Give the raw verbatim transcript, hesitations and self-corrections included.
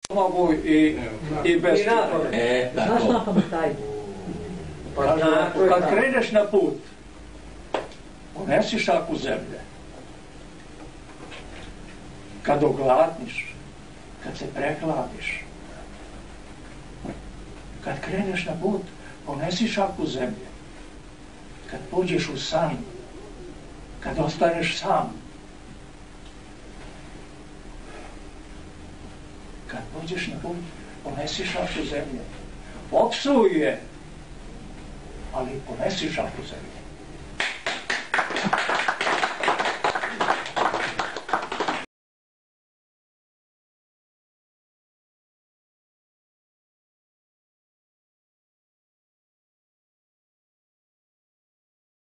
mogu i, i bez čitanja. E, tako. Znaš na pamet taj? Kažu, kad kreneš na put, ponesi šaku zemlje. Kad ogladniš, kad se prehladiš, kad kreneš na put, ponesi šaku zemlje. Kad pođeš u san, kad ostaneš sam, kad pođeš na put, ponesi šaku zemlje. Opsuj je, ali ponesi šaku zemlje.